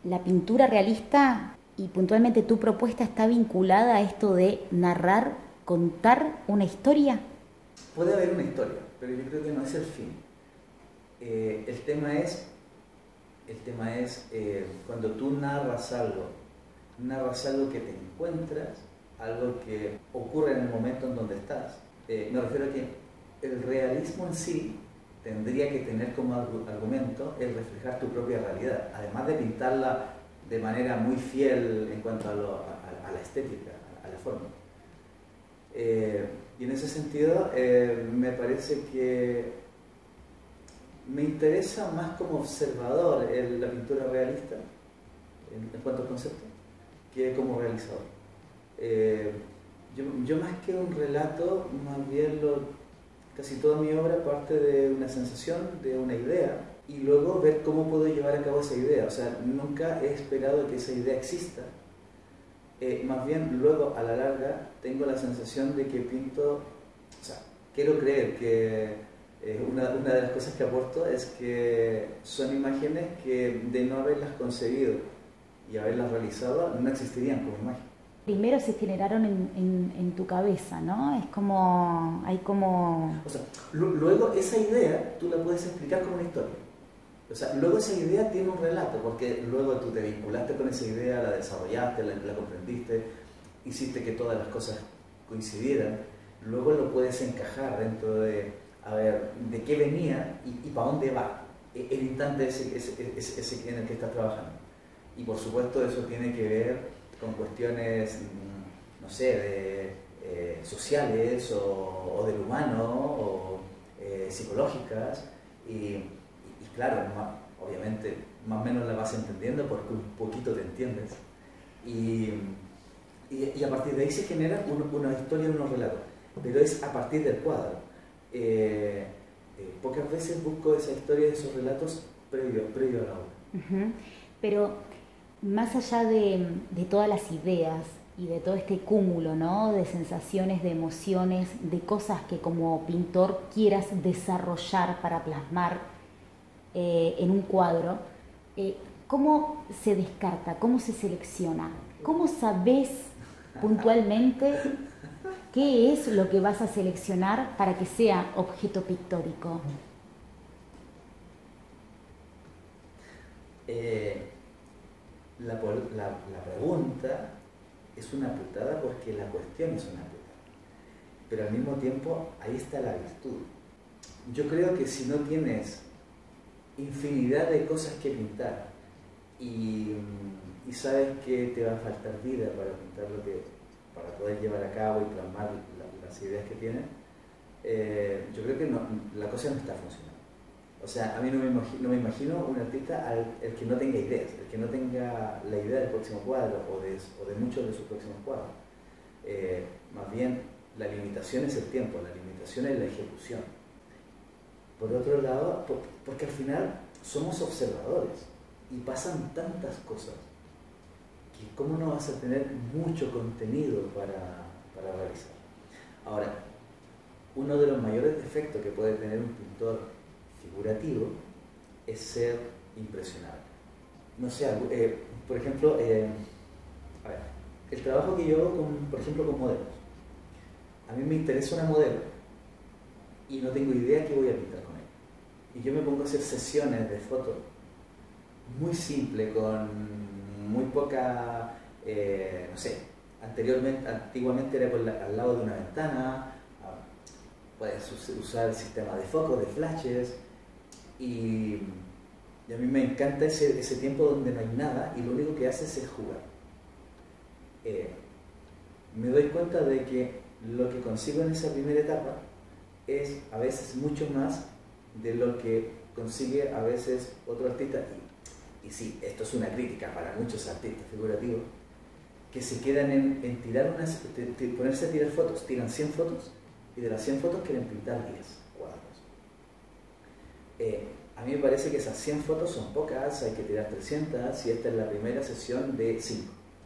La pintura realista y puntualmente tu propuesta está vinculada a esto de narrar, contar una historia. Puede haber una historia, pero yo creo que no es el fin. El tema es cuando tú narras algo que te encuentras, algo que ocurre en el momento en donde estás. Me refiero a que el realismo en sí tendría que tener como argumento el reflejar tu propia realidad, además de pintarla de manera muy fiel en cuanto a la estética, a la forma. Y en ese sentido me parece que me interesa más como observador la pintura realista en cuanto al concepto que como realizador. Yo más que un relato, más bien casi toda mi obra parte de una sensación, de una idea, y luego ver cómo puedo llevar a cabo esa idea. O sea, nunca he esperado que esa idea exista. Más bien, luego, a la larga, tengo la sensación de que pinto, o sea, quiero creer que una de las cosas que aporto es que son imágenes que de no haberlas concebido y haberlas realizado, no existirían como imagen. Primero se generaron en tu cabeza, ¿no? Es como, hay como... O sea, luego esa idea tú la puedes explicar como una historia. O sea, luego esa idea tiene un relato, porque luego tú te vinculaste con esa idea, la desarrollaste, la comprendiste, hiciste que todas las cosas coincidieran, luego lo puedes encajar dentro de, a ver, de qué venía y para dónde va el instante ese en el que estás trabajando. Y por supuesto eso tiene que ver con cuestiones, no sé, sociales o del humano o psicológicas y claro, obviamente más o menos la vas entendiendo porque un poquito te entiendes y a partir de ahí se genera una historia, unos relatos, pero es a partir del cuadro. Pocas veces busco esa historia, esos relatos previo a la obra. Pero más allá de todas las ideas y de todo este cúmulo, ¿no?, de sensaciones, de emociones, de cosas que como pintor quieras desarrollar para plasmar en un cuadro, ¿cómo se descarta? ¿Cómo se selecciona? ¿Cómo sabes puntualmente qué es lo que vas a seleccionar para que sea objeto pictórico? La pregunta es una putada porque la cuestión es una putada, pero al mismo tiempo ahí está la virtud. Yo creo que si no tienes infinidad de cosas que pintar y sabes que te va a faltar vida para pintar para poder llevar a cabo y plasmar las ideas que tienes, yo creo que la cosa no está funcionando. O sea, a mí no me imagino un artista el que no tenga ideas, el que no tenga la idea del próximo cuadro o de muchos de sus próximos cuadros. Más bien, la limitación es el tiempo, la limitación es la ejecución. Por otro lado, porque al final somos observadores y pasan tantas cosas que cómo no vas a tener mucho contenido para realizar. Ahora, uno de los mayores defectos que puede tener un pintor figurativo es ser impresionable. No sé, por ejemplo, a ver, el trabajo que yo hago, por ejemplo, con modelos. A mí me interesa una modelo y no tengo idea qué voy a pintar con ella. Y yo me pongo a hacer sesiones de fotos muy simple, con muy poca, no sé, antiguamente era al lado de una ventana, puedes usar el sistema de focos, de flashes, y a mí me encanta ese tiempo donde no hay nada y lo único que haces es jugar. Me doy cuenta de que lo que consigo en esa primera etapa es a veces mucho más de lo que consigue a veces otro artista, y sí, esto es una crítica para muchos artistas figurativos, que se quedan en tirar ponerse a tirar fotos, tiran 100 fotos, y de las 100 fotos quieren pintar 10 cuadros. A mí me parece que esas 100 fotos son pocas, hay que tirar 300, y esta es la primera sesión de 5.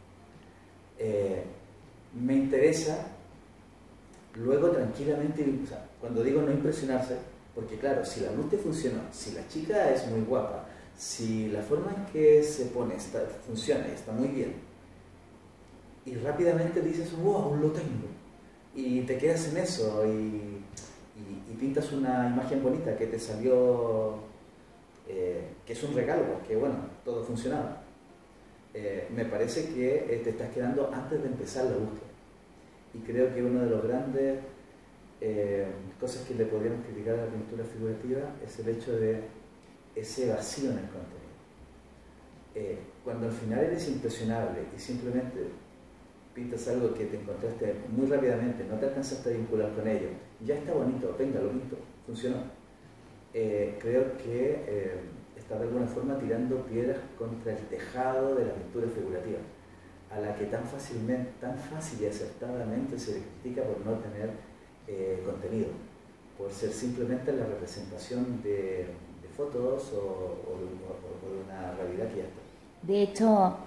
Me interesa luego tranquilamente, o sea, cuando digo no impresionarse, porque claro, si la luz te funcionó, si la chica es muy guapa, Si la forma en que se pone funciona y está muy bien, y rápidamente dices, wow, lo tengo, y te quedas en eso, y pintas una imagen bonita que te salió, que es un regalo, porque bueno, todo funcionaba. Me parece que te estás quedando antes de empezar la búsqueda. Y creo que una de las grandes cosas que le podríamos criticar a la pintura figurativa es el hecho de ese vacío en el contenido. Cuando al final eres impresionable y simplemente pintas algo que te encontraste muy rápidamente, no te alcanzaste a vincular con ello, ya está bonito, venga, lo bonito, funcionó. Creo que está de alguna forma tirando piedras contra el tejado de la pintura figurativa, a la que tan fácil y acertadamente se le critica por no tener contenido, por ser simplemente la representación de fotos o de una realidad que ya está. De hecho,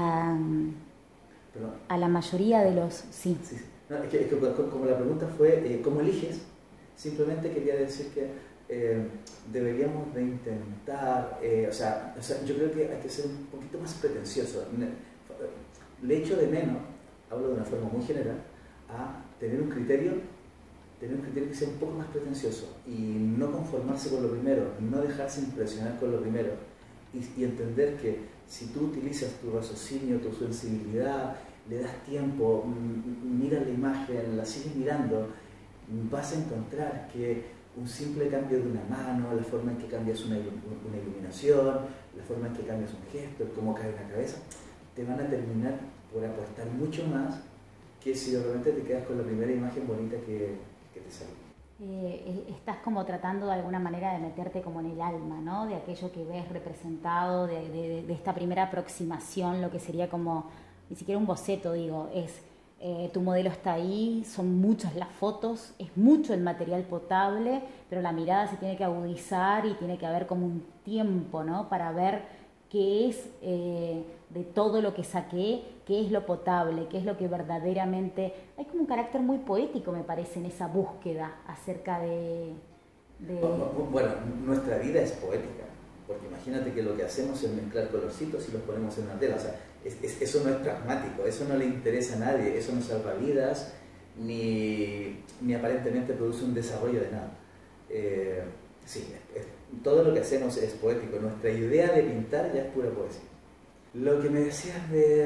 a la mayoría de los... Sí. Sí. No, es que como la pregunta fue ¿cómo eliges? Simplemente quería decir que deberíamos de intentar, o sea, yo creo que hay que ser un poquito más pretencioso. Le echo de menos, hablo de una forma muy general, a tener un criterio que sea un poco más pretencioso y no conformarse con lo primero, no dejarse impresionar con lo primero y entender que si tú utilizas tu raciocinio, tu sensibilidad, le das tiempo, miras la imagen, la sigues mirando, vas a encontrar que un simple cambio de una mano, la forma en que cambias una iluminación, la forma en que cambias un gesto, cómo cae una cabeza, te van a terminar por aportar mucho más que si de repente te quedas con la primera imagen bonita que te sale. Estás como tratando de alguna manera de meterte como en el alma, ¿no? De aquello que ves representado, de esta primera aproximación, lo que sería como, ni siquiera un boceto, digo, es tu modelo está ahí, son muchas las fotos, es mucho el material potable, pero la mirada se tiene que agudizar y tiene que haber como un tiempo, ¿no? Para ver qué es de todo lo que saqué, qué es lo potable, qué es lo que verdaderamente... Hay como un carácter muy poético, me parece, en esa búsqueda acerca de... Bueno, nuestra vida es poética, porque imagínate que lo que hacemos es mezclar colorcitos y los ponemos en una tela, o sea, eso no es pragmático, eso no le interesa a nadie, eso no salva vidas, ni aparentemente produce un desarrollo de nada. Sí, todo lo que hacemos es poético, nuestra idea de pintar ya es pura poesía. Lo que me decías de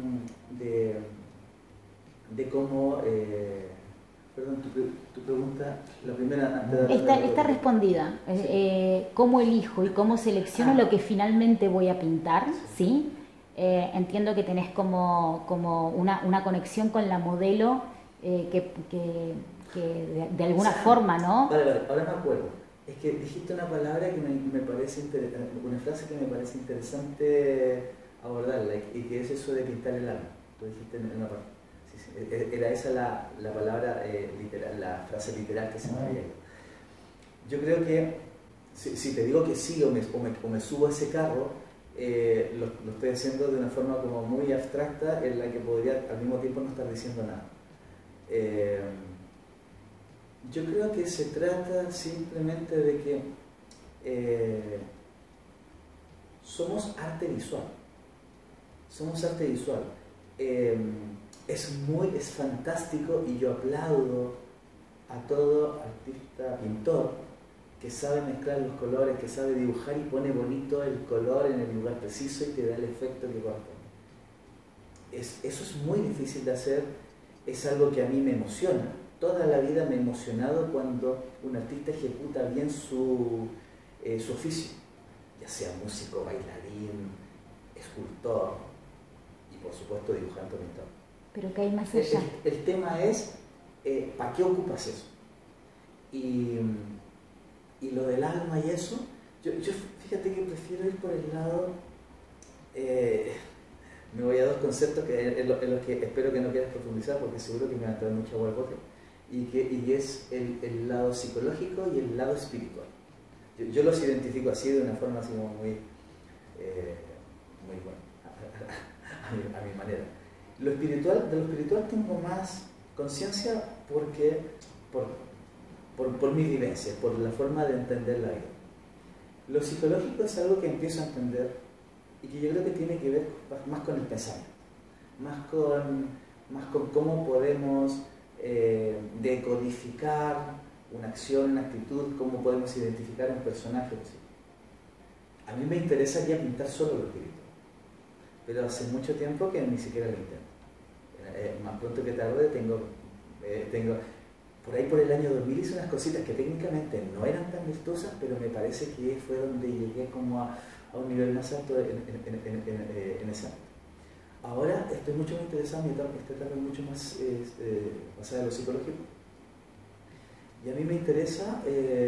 cómo... perdón, tu pregunta, la primera... Está respondida. ¿Cómo elijo y cómo selecciono lo que finalmente voy a pintar? ¿Sí? Entiendo que tenés como una conexión con la modelo que de alguna forma, ¿no? Vale, ahora me acuerdo. Es que dijiste una palabra que me parece interesante, una frase que me parece interesante abordarla, y que es eso de pintar el alma. Tú dijiste en una parte. Sí, era esa la palabra literal, la frase literal que se me había ido. Yo creo que si te digo que sí o me subo a ese carro, lo estoy haciendo de una forma como muy abstracta en la que podría al mismo tiempo no estar diciendo nada. Yo creo que se trata simplemente de que somos arte visual. Somos arte visual. Es fantástico y yo aplaudo a todo artista, pintor, que sabe mezclar los colores, que sabe dibujar y pone bonito el color en el lugar preciso y te da el efecto que corresponde. Eso es muy difícil de hacer, es algo que a mí me emociona. Toda la vida me he emocionado cuando un artista ejecuta bien su oficio, ya sea músico, bailarín, escultor y por supuesto dibujante o pintor. Pero ¿qué hay más allá? El tema es, ¿para qué ocupas eso? Y lo del alma y eso, yo fíjate que prefiero ir por el lado, me voy a dos conceptos que en los que espero que no quieras profundizar porque seguro que me va a entrar mucha agua al bote, y es el lado psicológico y el lado espiritual. Yo los identifico así de una forma así como muy buena, a mi manera. De lo espiritual tengo más conciencia porque por mis vivencias, por la forma de entender la vida. Lo psicológico es algo que empiezo a entender y que yo creo que tiene que ver más con el pensamiento, más con cómo podemos decodificar una acción, una actitud, cómo podemos identificar un personaje. A mí me interesa ya pintar solo lo espiritual, pero hace mucho tiempo que ni siquiera lo intento. Más pronto que tarde tengo por ahí por el año 2000 hice unas cositas que técnicamente no eran tan virtuosas, pero me parece que fue donde llegué como a un nivel más alto en ese ámbito. Ahora estoy mucho más interesado en esta etapa mucho más basada en lo psicológico. Y a mí me interesa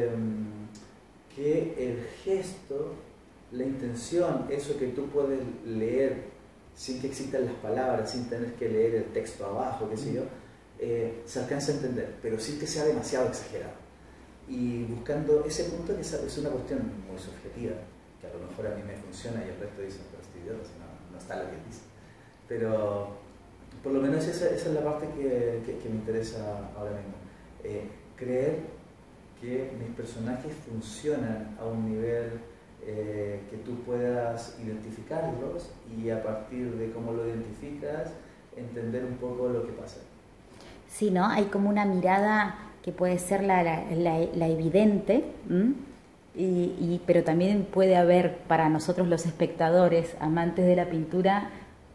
que el gesto, la intención, eso que tú puedes leer sin que existan las palabras, sin tener que leer el texto abajo, qué sé yo, se alcanza a entender, pero sin que sea demasiado exagerado. Y buscando ese punto, que es una cuestión muy subjetiva, que a lo mejor a mí me funciona y el resto dicen, pero este idiota, no está lo que dice. Pero por lo menos esa es la parte que me interesa ahora mismo. Creer que mis personajes funcionan a un nivel que tú puedas identificarlos y a partir de cómo lo identificas, entender un poco lo que pasa. Sí, ¿no? Hay como una mirada que puede ser la evidente, pero también puede haber para nosotros los espectadores, amantes de la pintura,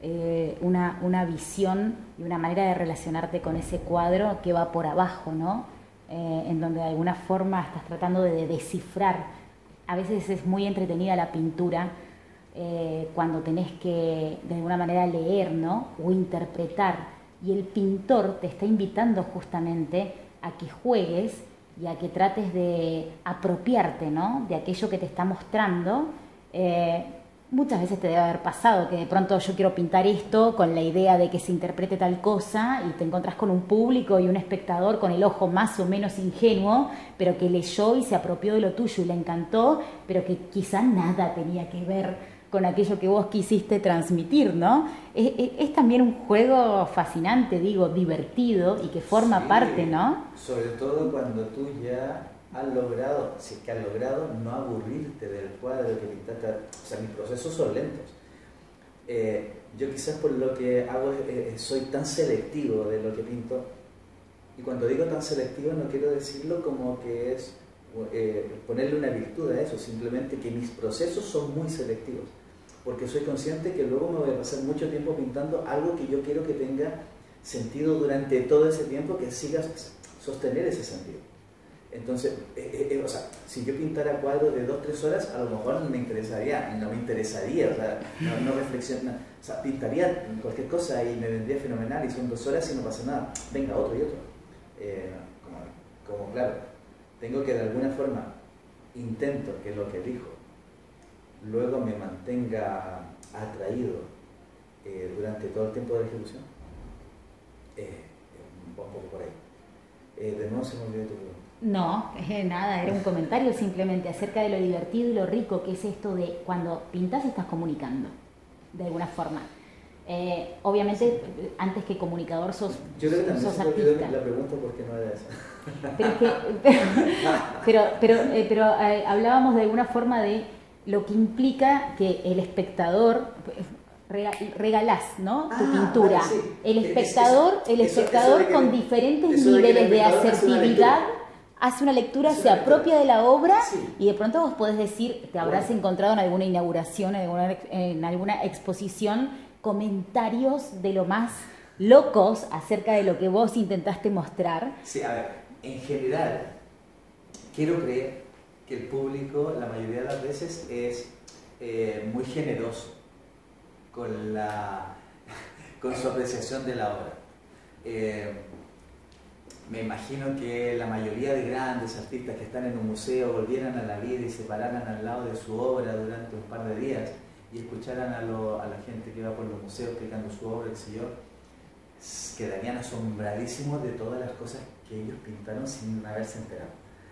una visión y una manera de relacionarte con ese cuadro que va por abajo, ¿no? En donde de alguna forma estás tratando de descifrar. A veces es muy entretenida la pintura cuando tenés que de alguna manera leer, ¿no? O interpretar. Y el pintor te está invitando justamente a que juegues y a que trates de apropiarte, ¿no? De aquello que te está mostrando. Muchas veces te debe haber pasado que de pronto yo quiero pintar esto con la idea de que se interprete tal cosa y te encontrás con un público y un espectador con el ojo más o menos ingenuo, pero que leyó y se apropió de lo tuyo y le encantó, pero que quizá nada tenía que ver con aquello que vos quisiste transmitir, ¿no? Es también un juego fascinante, digo, divertido y que forma parte, ¿no? Sobre todo cuando tú ya has logrado, si es que has logrado, no aburrirte del cuadro que pintaste. O sea, mis procesos son lentos. Yo quizás por lo que hago soy tan selectivo de lo que pinto, y cuando digo tan selectivo no quiero decirlo como que es ponerle una virtud a eso, simplemente que mis procesos son muy selectivos, porque soy consciente que luego me voy a pasar mucho tiempo pintando algo que yo quiero que tenga sentido durante todo ese tiempo, que siga sostener ese sentido. Entonces, o sea, si yo pintara cuadros de 2-3 horas, a lo mejor no me interesaría, o sea, no reflexiona, o sea, pintaría cualquier cosa y me vendría fenomenal y son 2 horas y no pasa nada, venga otro y otro. Como claro, tengo que de alguna forma, intento que lo que elijo luego me mantenga atraído durante todo el tiempo de la ejecución. Un poco por ahí. De nuevo se me olvidó tu pregunta. No, nada, era un comentario simplemente acerca de lo divertido y lo rico que es esto de cuando pintas estás comunicando, de alguna forma. Obviamente, antes que comunicador sos artista. Yo creo que también se me olvidó la pregunta porque no era esa. Pero hablábamos de alguna forma de lo que implica que el espectador regalás, ¿no? Tu pintura. Vale, sí. El espectador con diferentes niveles de asertividad hace una lectura, se apropia de la obra, sí. Y de pronto vos podés decir, te habrás encontrado en alguna inauguración, en alguna exposición, comentarios de lo más locos acerca de lo que vos intentaste mostrar. Sí, a ver, en general, quiero creer que el público la mayoría de las veces es muy generoso con su apreciación de la obra. Me imagino que la mayoría de grandes artistas que están en un museo volvieran a la vida y se pararan al lado de su obra durante un par de días y escucharan a la gente que va por los museos explicando su obra, qué sé yo, quedarían asombradísimos de todas las cosas que ellos pintaron sin haberse enterado.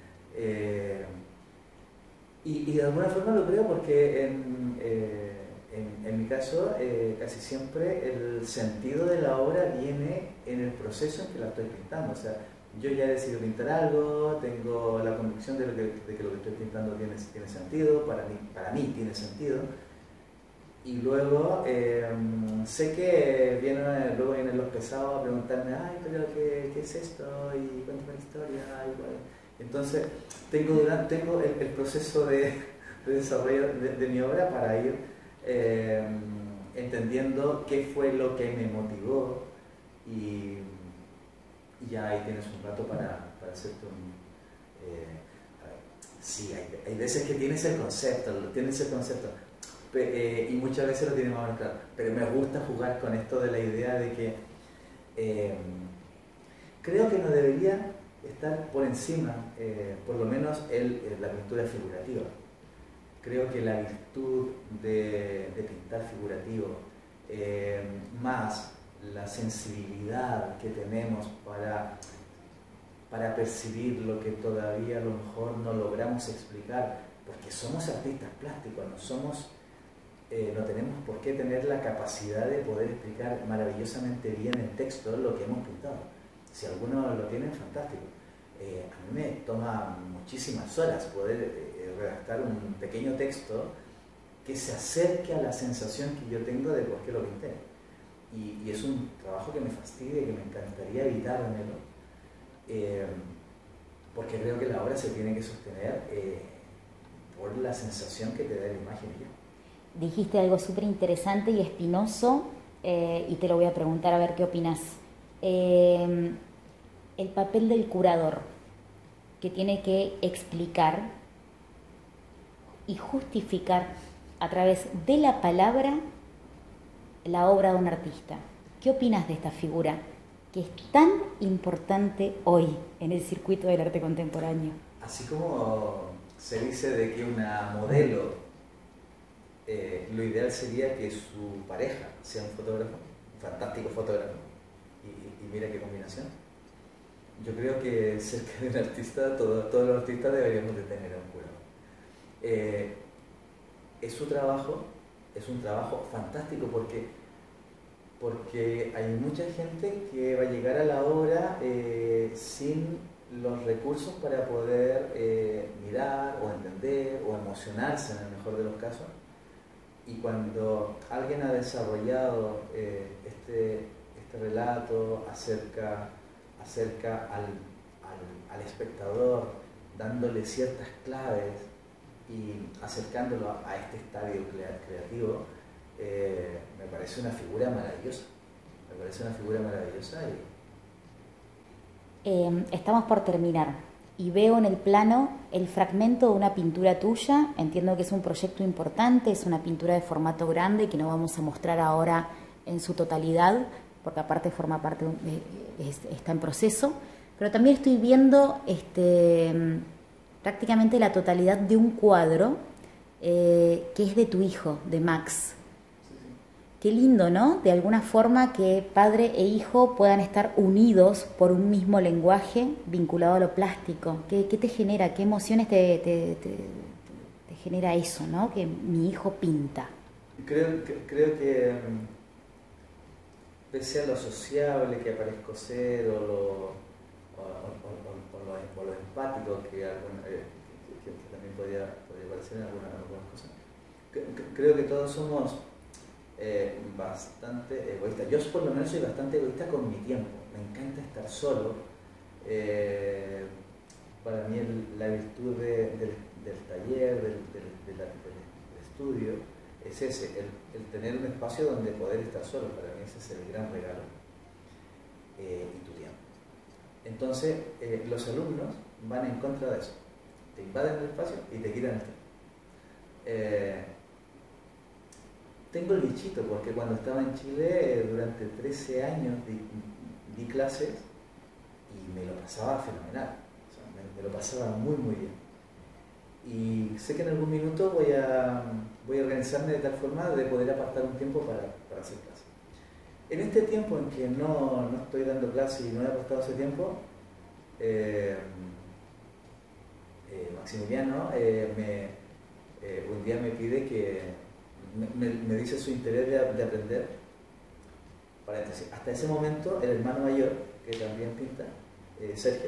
Y de alguna forma lo creo porque en mi caso casi siempre el sentido de la obra viene en el proceso en que la estoy pintando. O sea, yo ya he decidido pintar algo, tengo la convicción de que lo que estoy pintando tiene sentido, para mí tiene sentido. Y luego sé que luego vienen los pesados a preguntarme, ay, pero ¿qué es esto? Y cuéntame la historia. Entonces tengo el proceso de desarrollo de mi obra para ir entendiendo qué fue lo que me motivó y ya ahí tienes un rato para hacerte un... sí, hay veces que tienes el concepto, y muchas veces lo tienes más o menos claro, pero me gusta jugar con esto de la idea de que creo que no debería estar por encima, por lo menos la pintura figurativa. Creo que la virtud de pintar figurativo, más la sensibilidad que tenemos para percibir lo que todavía a lo mejor no logramos explicar, porque somos artistas plásticos, no tenemos por qué tener la capacidad de poder explicar maravillosamente bien en texto lo que hemos pintado. Si alguno lo tiene, fantástico. A mí me toma muchísimas horas poder redactar un pequeño texto que se acerque a la sensación que yo tengo de por qué lo pinté. Y es un trabajo que me fastidia, que me encantaría evitármelo, porque creo que la obra se tiene que sostener por la sensación que te da la imagen y yo. Dijiste algo súper interesante y espinoso, y te lo voy a preguntar a ver qué opinas. El papel del curador, que tiene que explicar y justificar a través de la palabra la obra de un artista. ¿Qué opinas de esta figura que es tan importante hoy en el circuito del arte contemporáneo? Así como se dice de que una modelo, lo ideal sería que su pareja sea un fotógrafo, un fantástico fotógrafo, y mira qué combinación. Yo creo que cerca de un artista, todos los artistas deberíamos de tener a un curador. Es un trabajo fantástico porque hay mucha gente que va a llegar a la obra sin los recursos para poder mirar o entender o emocionarse en el mejor de los casos. Y cuando alguien ha desarrollado este relato acerca al espectador, dándole ciertas claves y acercándolo a este estadio creativo, me parece una figura maravillosa. Estamos por terminar y veo en el plano el fragmento de una pintura tuya. Entiendo que es un proyecto importante, es una pintura de formato grande que no vamos a mostrar ahora en su totalidad, porque aparte forma parte está en proceso, pero también estoy viendo prácticamente la totalidad de un cuadro que es de tu hijo, de Max. Qué lindo, ¿no? De alguna forma que padre e hijo puedan estar unidos por un mismo lenguaje vinculado a lo plástico. ¿Qué te genera? ¿Qué emociones te genera eso, ¿no? Que mi hijo pinta. Creo que pese a lo sociable que parezco ser o lo empático que también podría parecer en algunas cosas, creo que todos somos bastante egoístas. Yo por lo menos soy bastante egoísta con mi tiempo. Me encanta estar solo. Para mí la virtud del taller, del estudio, es ese, el tener un espacio donde poder estar solo. Para mí ese es el gran regalo, y tu tiempo. Entonces los alumnos van en contra de eso, te invaden el espacio y te quitan el tiempo. Tengo el bichito porque cuando estaba en Chile durante 13 años di clases y me lo pasaba fenomenal, o sea, me lo pasaba muy muy bien. Y sé que en algún minuto voy a organizarme de tal forma de poder apartar un tiempo para hacer clases. En este tiempo en que no estoy dando clases y no he apartado ese tiempo, Maximiliano un día me pide que me dice su interés de aprender. Paréntesis, hasta ese momento el hermano mayor, que también pinta, Sergio,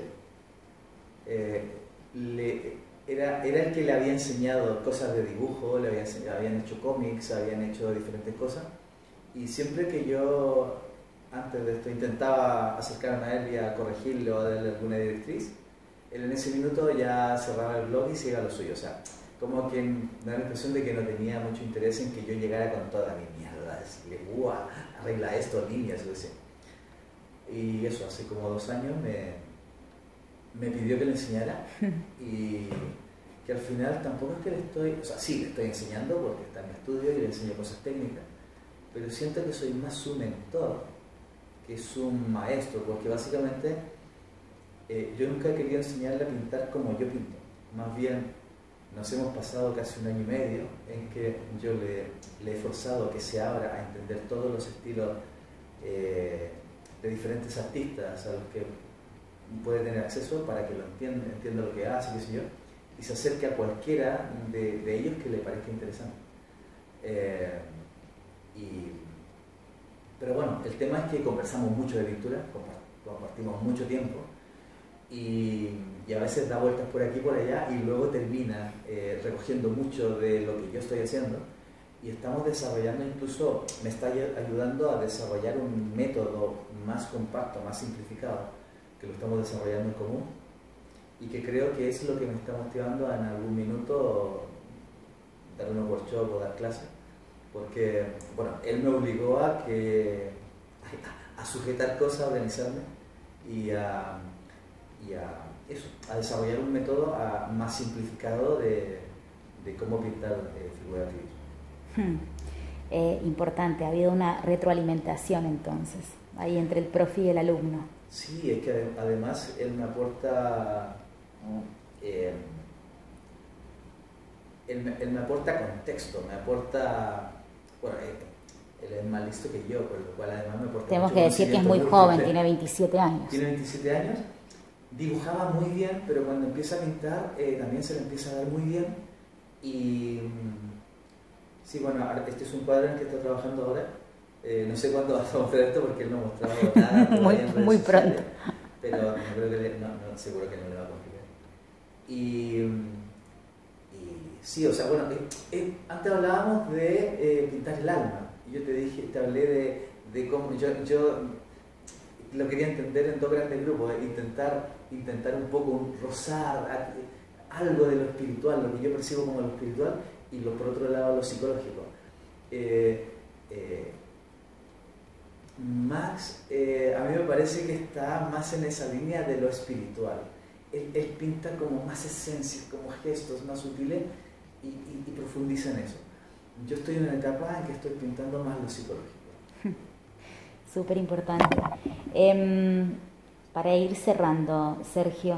era el que le había enseñado cosas de dibujo, habían hecho cómics, habían hecho diferentes cosas, y siempre que yo, antes de esto, intentaba acercarme a él y a corregirle o a darle alguna directriz, él en ese minuto ya cerraba el blog y se iba a lo suyo. O sea, como que me da la impresión de que no tenía mucho interés en que yo llegara con toda mi mierda, decirle, arregla esto, líneas, o sea. Y eso, hace como 2 años me pidió que le enseñara, y que al final tampoco es que le estoy, o sea, sí le estoy enseñando porque está en mi estudio y le enseño cosas técnicas, pero siento que soy más su mentor que su maestro, porque básicamente yo nunca he querido enseñarle a pintar como yo pinto. Más bien nos hemos pasado casi 1 año y medio en que yo le he forzado que se abra a entender todos los estilos de diferentes artistas a los que puede tener acceso, para que lo entienda lo que hace, qué sé yo, y se acerque a cualquiera de ellos que le parezca interesante. Pero bueno, el tema es que conversamos mucho de pintura, compartimos mucho tiempo, y a veces da vueltas por aquí y por allá, y luego termina recogiendo mucho de lo que yo estoy haciendo, y estamos desarrollando, incluso me está ayudando a desarrollar un método más compacto, más simplificado, que lo estamos desarrollando en común, y que creo que es lo que me está motivando a en algún minuto dar unos workshops o dar clases, porque bueno, él me obligó a sujetar cosas, a organizarme y a desarrollar un método más simplificado de cómo pintar figurativos. Importante, ha habido una retroalimentación entonces, ahí entre el profe y el alumno. Sí, es que además él me aporta él me aporta contexto, me aporta, bueno, él es más listo que yo, por lo cual además me aporta. Tenemos que decir que es muy joven, tiene 27 años. Tiene 27 años, dibujaba muy bien, pero cuando empieza a pintar también se le empieza a dar muy bien. Y sí, bueno, este es un cuadro en el que está trabajando ahora. No sé cuándo vas a mostrar esto porque él no ha mostrado nada muy pronto, pero no creo que seguro que no le va a complicar. Y sí, o sea, bueno, antes hablábamos de pintar el alma, y yo te hablé de cómo yo lo quería entender en 2 grandes grupos, intentar un poco rozar algo de lo espiritual, lo que yo percibo como lo espiritual, y por otro lado lo psicológico. Max, a mí me parece que está más en esa línea de lo espiritual. Él pinta como más esencias, como gestos más sutiles, y profundiza en eso. Yo estoy en una etapa en que estoy pintando más lo psicológico. Súper importante. Para ir cerrando, Sergio,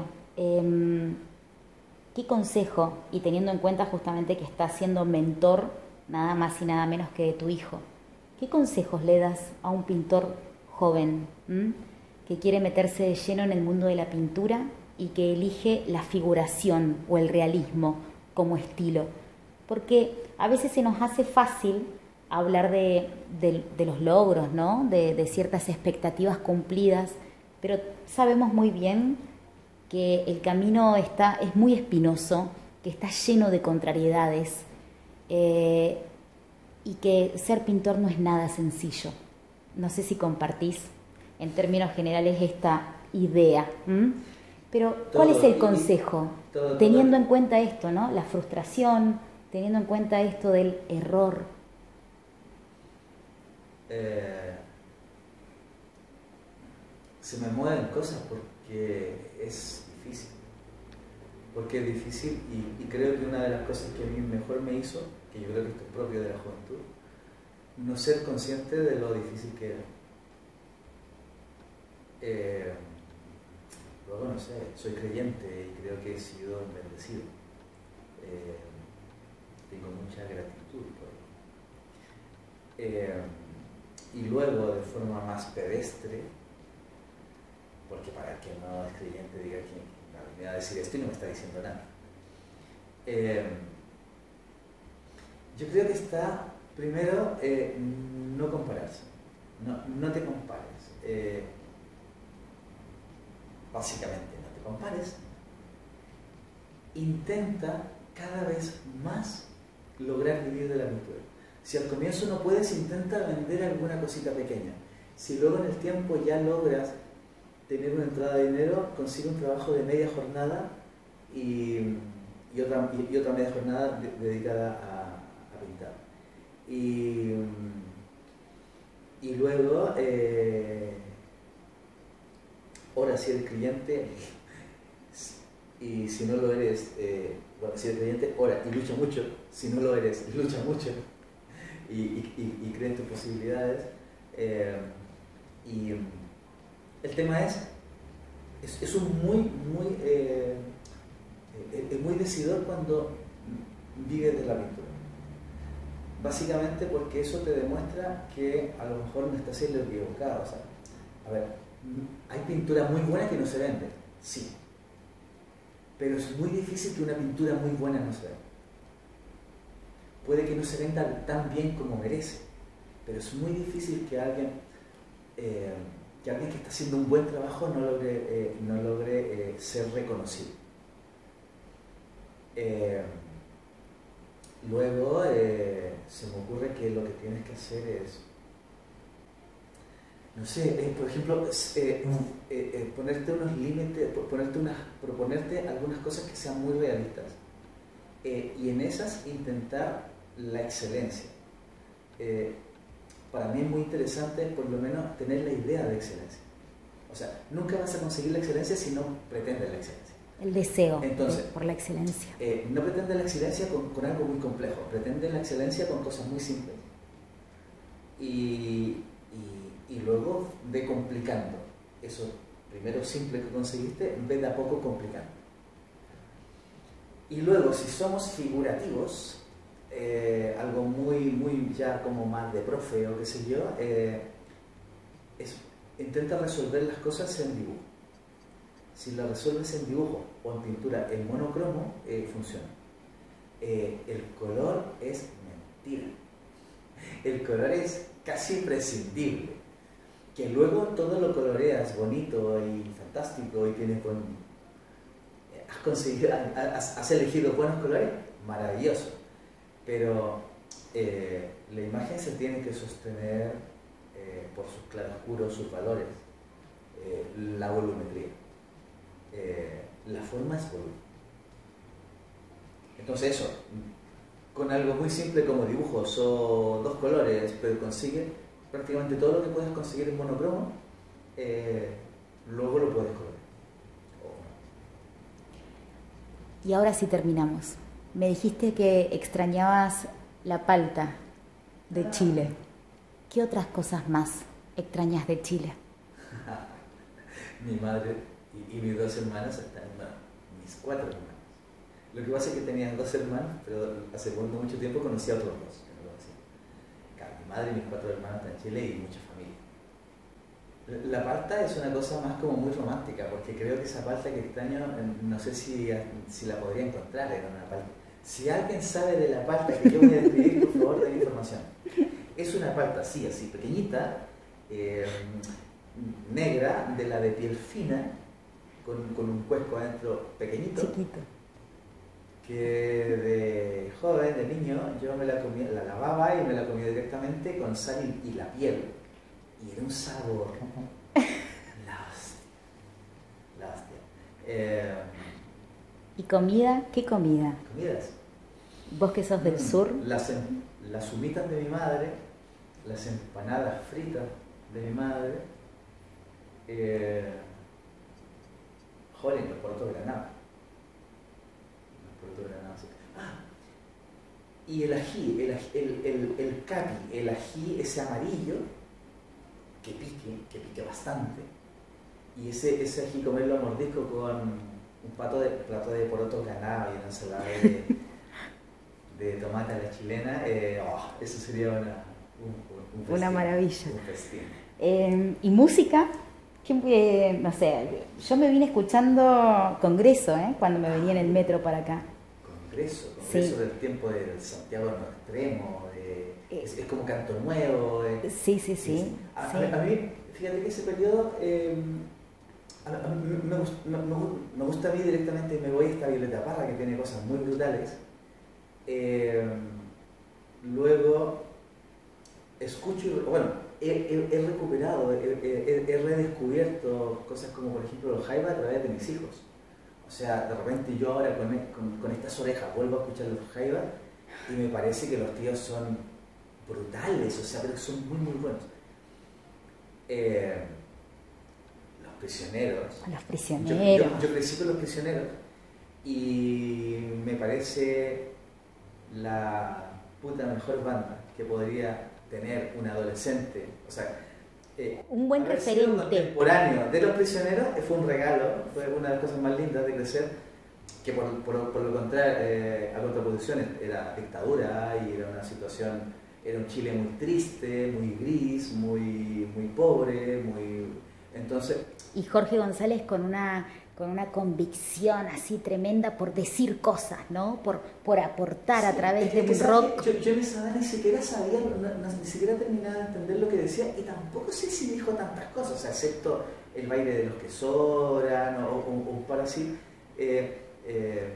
¿qué consejo, y teniendo en cuenta justamente que estás siendo mentor nada más y nada menos que de tu hijo, qué consejos le das a un pintor joven que quiere meterse de lleno en el mundo de la pintura y que elige la figuración o el realismo como estilo? Porque a veces se nos hace fácil hablar de los logros, ¿no? De ciertas expectativas cumplidas, pero sabemos muy bien que el camino es muy espinoso, que está lleno de contrariedades, y que ser pintor no es nada sencillo. No sé si compartís en términos generales esta idea, pero ¿cuál es el consejo? Teniendo en cuenta esto, ¿no? La frustración, teniendo en cuenta esto del error. Se me mueven cosas porque es difícil. Porque es difícil, y creo que una de las cosas que a mí mejor me hizo, que yo creo que esto es propio de la juventud, no ser consciente de lo difícil que era. Luego, no sé, soy creyente y creo que he sido bendecido. Tengo mucha gratitud por ello. Y luego, de forma más pedestre, porque para el que no es creyente diga que me va a decir esto y no me está diciendo nada. Yo creo que está, primero, no compararse, no te compares. básicamente no te compares, intenta cada vez más lograr vivir de la pintura. Si al comienzo no puedes, intenta vender alguna cosita pequeña. Si luego en el tiempo ya logras tener una entrada de dinero, consigue un trabajo de media jornada y otra media jornada dedicada a pintar. Y luego, ahora si eres creyente, y si no lo eres, bueno, si eres creyente, ora y lucha mucho. Si no lo eres, lucha mucho y cree en tus posibilidades. Y el tema es un muy decidor cuando vives de la pintura. Básicamente porque eso te demuestra que a lo mejor no estás en lo equivocado. O sea, a ver, hay pintura muy buena que no se vende, sí. Pero es muy difícil que una pintura muy buena no se venda. Puede que no se venda tan bien como merece, pero es muy difícil que alguien que está haciendo un buen trabajo no logre ser reconocido. Luego se me ocurre que lo que tienes que hacer es, no sé, por ejemplo, ponerte unos límites, proponerte algunas cosas que sean muy realistas y en esas intentar la excelencia. Para mí es muy interesante por lo menos tener la idea de excelencia. O sea, nunca vas a conseguir la excelencia si no pretendes la excelencia. El deseo. Entonces, por la excelencia. No pretende la excelencia con algo muy complejo, pretende la excelencia con cosas muy simples. Y luego ve complicando. Eso primero simple que conseguiste, ve de a poco complicando. Y luego, si somos figurativos, algo muy ya como más de profe o qué sé yo, intenta resolver las cosas en dibujo. Si lo resuelves en dibujo o en pintura en monocromo, funciona. El color es mentira. El color es casi imprescindible. Que luego todo lo coloreas bonito y fantástico y tienes has elegido buenos colores, maravilloso. Pero la imagen se tiene que sostener por sus claroscuros, sus valores, la volumetría. La forma es volumen. Entonces eso, con algo muy simple como dibujos o dos colores, pero consigue prácticamente todo lo que puedes conseguir en monocromo, luego lo puedes colorear. Y ahora sí terminamos. Me dijiste que extrañabas la palta de Chile. ¿Qué otras cosas más extrañas de Chile? Mi madre y mis dos hermanas, mis 4 hermanos. Lo que pasa es que tenía 2 hermanos, pero hace mucho tiempo conocí a otros 2 que no conocía. Claro, mi madre y mis 4 hermanos están en Chile y mucha familia. La palta es una cosa más como muy romántica, porque creo que esa palta que extraño, no sé si la podría encontrar en una palta. Si alguien sabe de la palta que yo voy a describir, por favor, den información. Es una palta así, pequeñita, negra, de la de piel fina, con un cuesco adentro pequeñito. Chiquito. Que de joven, de niño, yo me la comía, la lavaba y me la comía directamente con sal y la piel. Y era un sabor. La hostia. ¿Y comida? ¿Qué comida? Comidas. Vos que sos del sur. Las humitas de mi madre, las empanadas fritas de mi madre, joder, los porotos de granado. Sí. Y el ají, el caqui, el ají ese amarillo, que pique bastante. Y ese ají comerlo a mordisco con un plato de porotos granados y una ensalada de tomate a la chilena, eso sería una maravilla. Un festín. ¿Y música? No sé, yo me vine escuchando Congreso, cuando me venía en el metro para acá. Congreso sí. Del tiempo del Santiago no extremo, es como Canto Nuevo. Sí. A mí, fíjate que ese periodo me gusta a mí directamente, me voy a esta Violeta Parra que tiene cosas muy brutales. Luego escucho, bueno, he recuperado, he redescubierto cosas como por ejemplo los Jaiba a través de mis hijos. O sea, de repente yo ahora con estas orejas vuelvo a escuchar los Jaiba y me parece que los tíos son brutales, o sea, pero son muy buenos. Los Prisioneros. Los Prisioneros. Yo crecí con Los Prisioneros y me parece la puta mejor banda que podría tener un adolescente. O sea, un buen haber sido referente contemporáneo de Los Prisioneros fue un regalo, fue una de las cosas más lindas de crecer, que por lo contrario, a contraposición era dictadura y era una situación, era un Chile muy triste, muy gris, muy pobre, entonces... Y Jorge González con una convicción así tremenda por decir cosas, ¿no? Por aportar a través de un rock. Yo en esa edad ni siquiera sabía, ni siquiera terminaba de entender lo que decía y tampoco sé si dijo tantas cosas, o sea, excepto el baile de los que sobran o un par así. Era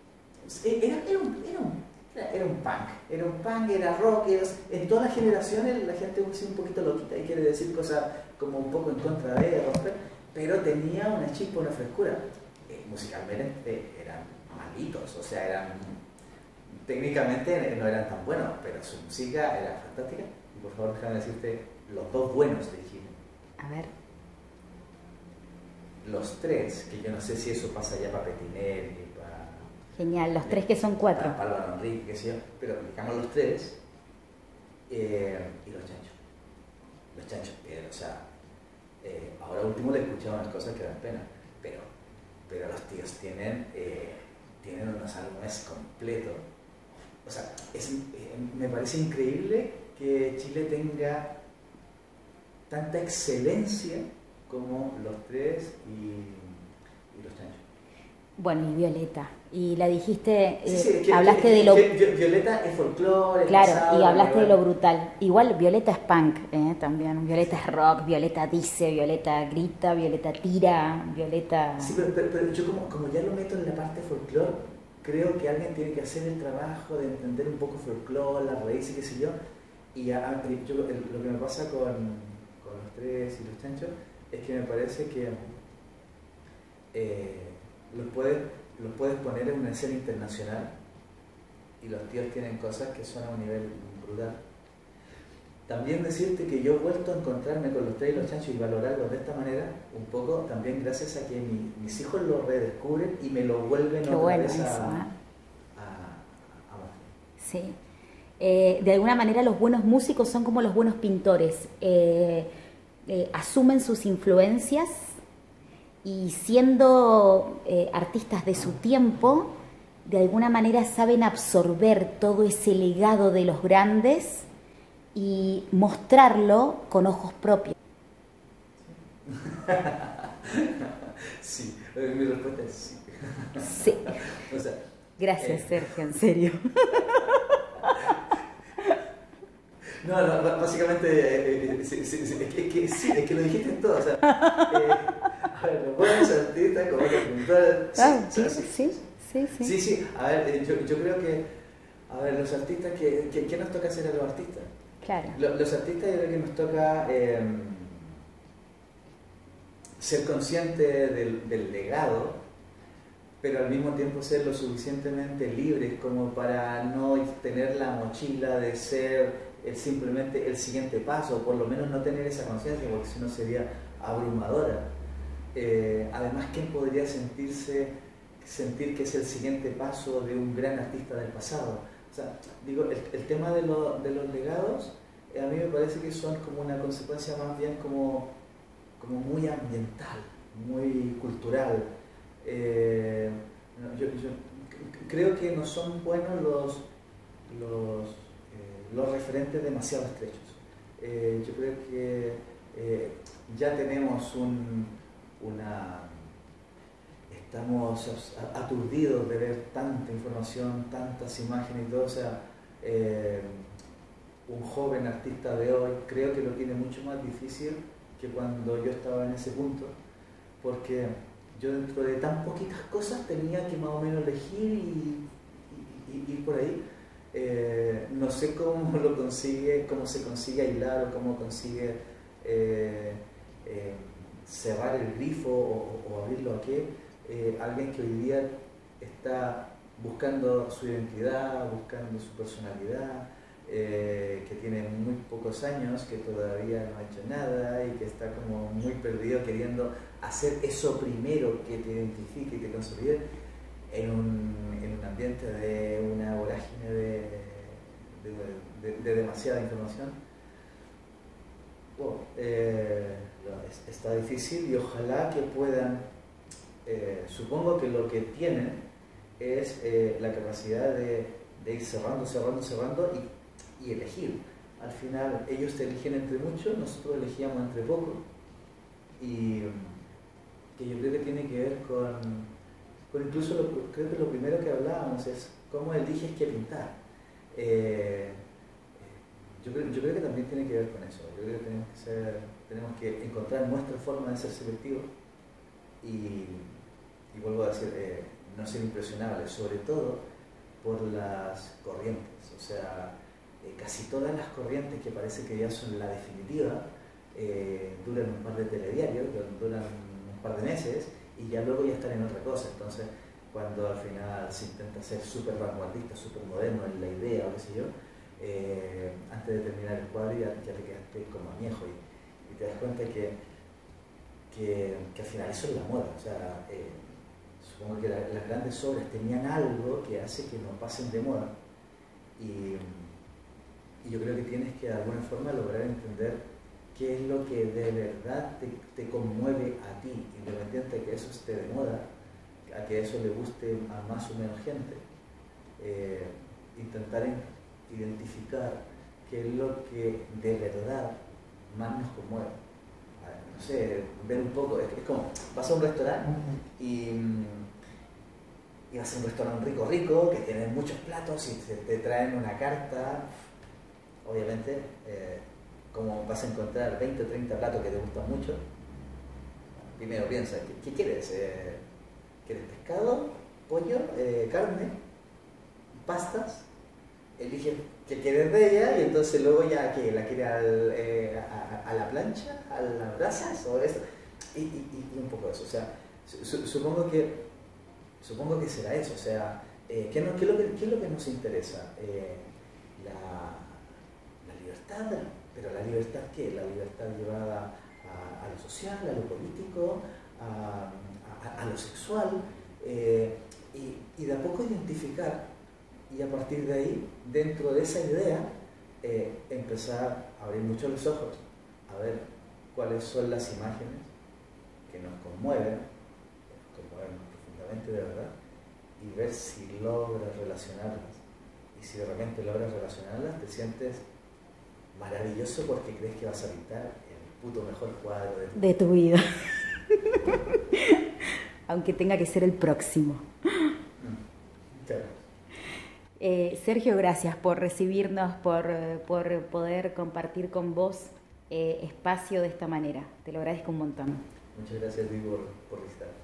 un punk, era rock, en todas las generaciones la gente es un poquito loquita y quiere decir cosas como un poco en contra de romper, pero tenía una chispa, una frescura. Musicalmente eran malitos, o sea, técnicamente no eran tan buenos, pero su música era fantástica. Y por favor, déjame decirte los dos buenos de Chile. A ver. Los tres, que yo no sé si eso pasa ya para Petinelli, para... Genial, los tres que son cuatro. Para Álvaro Enrique, qué sé yo, pero digamos los tres y los chanchos. Los chanchos, o sea, ahora último le escuchaba unas cosas que dan pena, pero los tíos tienen unos álbumes completos. O sea, me parece increíble que Chile tenga tanta excelencia como los tres y los chanchos. Bueno, y Violeta. Y la dijiste, sí, hablaste de lo... Violeta es folclore. Claro, pasado, y hablaste de lo brutal. Igual Violeta es punk, también. Violeta es rock, Violeta dice, Violeta grita, Violeta tira, Violeta... Sí, pero yo como ya lo meto en la parte folclore, creo que alguien tiene que hacer el trabajo de entender un poco folclore, las raíces, qué sé yo. Y lo que me pasa con los tres y los chanchos es que me parece que los puedes poner en una escena internacional y los tíos tienen cosas que son a un nivel brutal. También decirte que yo he vuelto a encontrarme con los tres y los chanchos y valorarlos de esta manera un poco también gracias a que mis hijos lo redescubren y me lo vuelven otra vez a sí. De alguna manera los buenos músicos son como los buenos pintores, asumen sus influencias y siendo artistas de su tiempo, de alguna manera saben absorber todo ese legado de los grandes y mostrarlo con ojos propios. Sí, mi respuesta es sí. Sí. O sea, gracias, Sergio, en serio. No, básicamente es que lo dijiste todo. O sea, a ver, los buenos artistas, como que pintores. Sí. A ver, yo creo que, a ver, los artistas, ¿qué nos toca hacer a los artistas? Claro. Los artistas yo creo que nos toca ser conscientes del legado, pero al mismo tiempo ser lo suficientemente libres como para no tener la mochila de ser simplemente el siguiente paso, o por lo menos no tener esa conciencia, porque si no sería abrumadora. Además, ¿quién podría sentir que es el siguiente paso de un gran artista del pasado? O sea, digo, el tema de los legados, a mí me parece que son como una consecuencia más bien como muy ambiental, muy cultural. Yo creo que no son buenos los referentes demasiado estrechos. Yo creo que ya tenemos estamos aturdidos de ver tanta información, tantas imágenes y todo. O sea, un joven artista de hoy creo que lo tiene mucho más difícil que cuando yo estaba en ese punto, porque yo dentro de tan poquitas cosas tenía que más o menos elegir y ir por ahí. No sé cómo lo consigue, cómo se consigue aislar o cómo consigue cerrar el grifo o abrirlo a qué. Alguien que hoy día está buscando su identidad, buscando su personalidad, que tiene muy pocos años, que todavía no ha hecho nada y que está como muy perdido queriendo hacer eso primero que te identifique y te consolide en un ambiente de una vorágine de demasiada información. Bueno, está difícil y ojalá que puedan, supongo que lo que tienen es la capacidad de ir cerrando y elegir. Al final ellos te eligen entre muchos, nosotros elegíamos entre pocos, y que yo creo que tiene que ver con incluso creo que lo primero que hablábamos es cómo eliges qué pintar. Yo creo que también tiene que ver con eso. Yo creo que tenemos que encontrar nuestra forma de ser selectivos y vuelvo a decir, no ser impresionables, sobre todo por las corrientes. O sea, casi todas las corrientes que parece que ya son la definitiva duran un par de telediarios, duran un par de meses y ya luego ya están en otra cosa. Entonces, cuando al final se intenta ser súper vanguardista, súper moderno en la idea o qué sé yo, antes de terminar el cuadro ya te quedaste como añejo y te das cuenta que al final eso es la moda. O sea, supongo que las grandes obras tenían algo que hace que no pasen de moda y yo creo que tienes que de alguna forma lograr entender qué es lo que de verdad te conmueve a ti, independiente de que eso esté de moda, a que eso le guste a más o menos gente. Intentar identificar qué es lo que de verdad más nos conmueve. No sé, ver un poco, es como, vas a un restaurante y vas a un restaurante rico, que tiene muchos platos y te traen una carta, obviamente, como vas a encontrar 20 o 30 platos que te gustan mucho, primero piensa, ¿qué quieres? ¿Quieres pescado, pollo, carne, pastas? Elige qué quieres de ella y entonces luego ya que la quiere a la plancha, a las brasas o esto y un poco eso. O sea, supongo que será eso. O sea, ¿qué es lo que nos interesa? La libertad, pero la libertad ¿qué? La libertad llevada a lo social, a lo político, a lo sexual, y de a poco identificar y a partir de ahí, dentro de esa idea, empezar a abrir mucho los ojos, a ver cuáles son las imágenes que nos conmueven profundamente de verdad, y ver si logras relacionarlas. Y si de repente logras relacionarlas, te sientes maravilloso porque crees que vas a pintar el puto mejor cuadro de tu vida. Aunque tenga que ser el próximo. Claro. Sergio, gracias por recibirnos, por poder compartir con vos espacio de esta manera. Te lo agradezco un montón. Muchas gracias a ti por visitar.